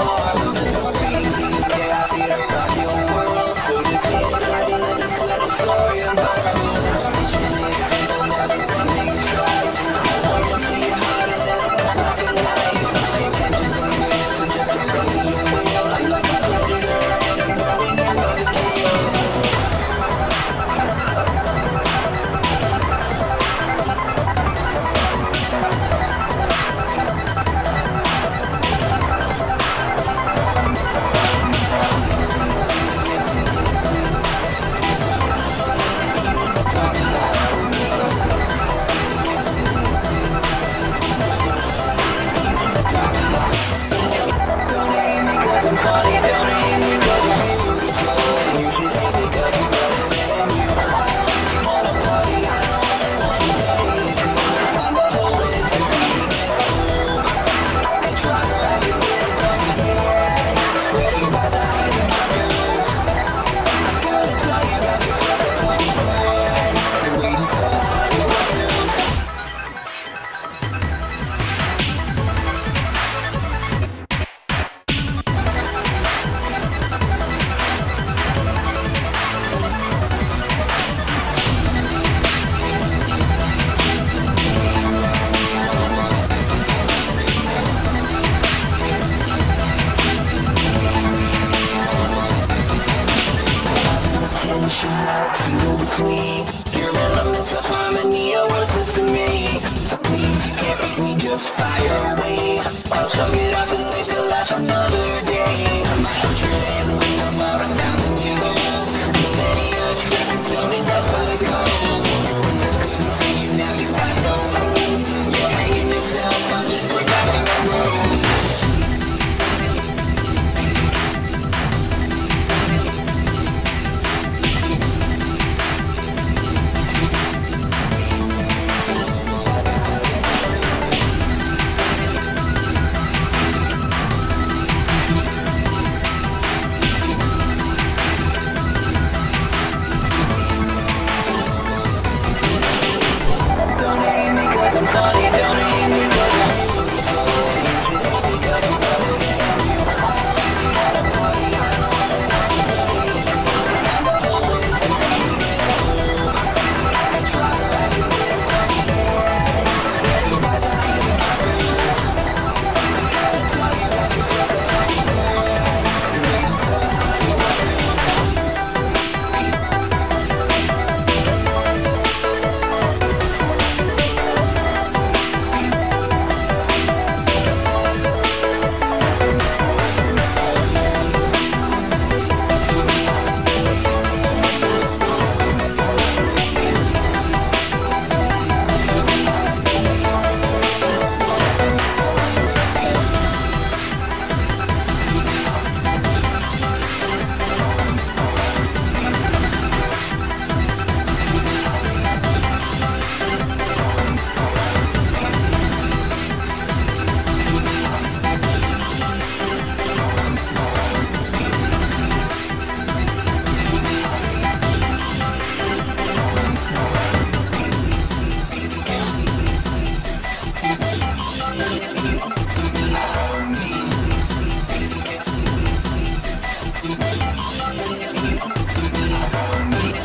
clean. Your elements of harmony are worthless to me. So please, you can't make me just fire away. I'll chug it off and live to life another day. My hatred and wisdom are 1,000 years old. Many a trick and zoning dust for the cold. Winters couldn't see you, now you have no home. You're hanging yourself, I'm just providing a road.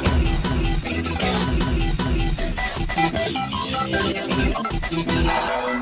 Thank you.